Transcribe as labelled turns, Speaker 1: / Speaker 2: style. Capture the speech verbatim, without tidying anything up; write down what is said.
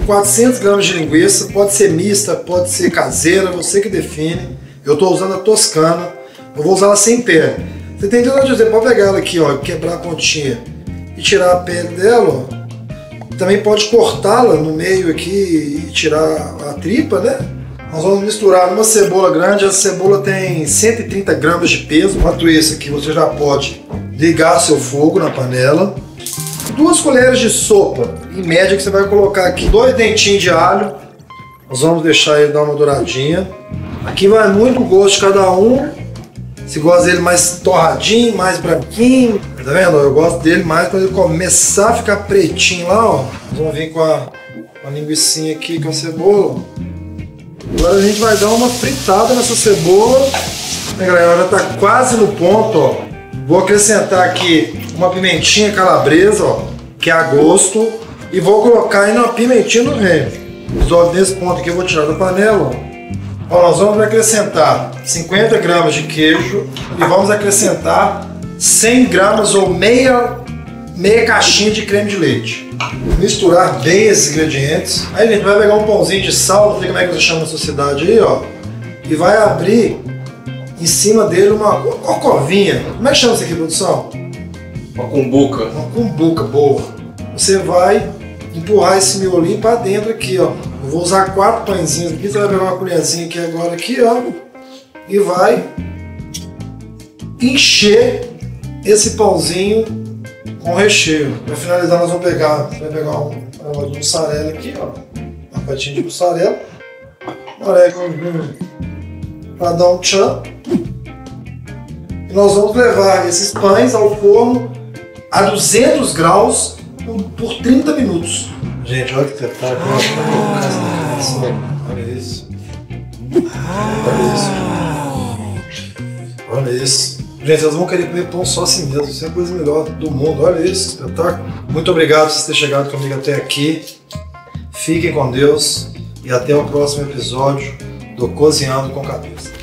Speaker 1: quatrocentos gramas de linguiça, pode ser mista, pode ser caseira, você que define. Eu estou usando a toscana, eu vou usar ela sem pele. Você tem que dizer, pode pegar ela aqui, ó, quebrar a pontinha e tirar a pele dela, ó. Também pode cortá-la no meio aqui e tirar a tripa, né? Nós vamos misturar numa cebola grande, a cebola tem cento e trinta gramas de peso. Enquanto isso aqui, você já pode ligar seu fogo na panela. Duas colheres de sopa, em média, que você vai colocar aqui. Dois dentinhos de alho. Nós vamos deixar ele dar uma douradinha. Aqui vai muito o gosto de cada um. Se gosta dele mais torradinho, mais branquinho. Tá vendo? Eu gosto dele mais quando ele começar a ficar pretinho lá, ó. Nós vamos vir com a, com a linguicinha aqui, com a cebola. Agora a gente vai dar uma fritada nessa cebola. A galera já tá quase no ponto, ó. Vou acrescentar aqui uma pimentinha calabresa, ó, que é a gosto. E vou colocar aí uma pimentinha no reino. Nesse ponto aqui eu vou tirar da panela, ó. Ó, nós vamos acrescentar cinquenta gramas de queijo e vamos acrescentar cem gramas ou meia, meia caixinha de creme de leite. Misturar bem esses ingredientes. Aí a gente vai pegar um pãozinho de sal, não sei como é que você chama na sua cidade aí, ó. E vai abrir em cima dele uma, uma covinha. Como é que chama isso aqui, produção?
Speaker 2: Uma cumbuca.
Speaker 1: Uma cumbuca boa. Você vai empurrar esse miolinho para dentro aqui, ó. Eu vou usar quatro pãezinhos aqui, você vai pegar uma colherzinha aqui agora, aqui, ó, e vai encher esse pãozinho com recheio. Para finalizar, nós vamos pegar, você vai pegar um, uma de mussarela aqui, ó, uma fatia de mussarela, orégano para dar um tchan, e nós vamos levar esses pães ao forno a duzentos graus por, por trinta minutos. Gente, olha que você tá aqui. Olha isso. Olha isso. Olha isso. Gente, vocês vão querer comer pão só assim mesmo. Isso é a coisa melhor do mundo. Olha isso, espetáculo. Muito obrigado por vocês terem chegado comigo até aqui. Fiquem com Deus e até o próximo episódio do Cozinhando com Cabeça.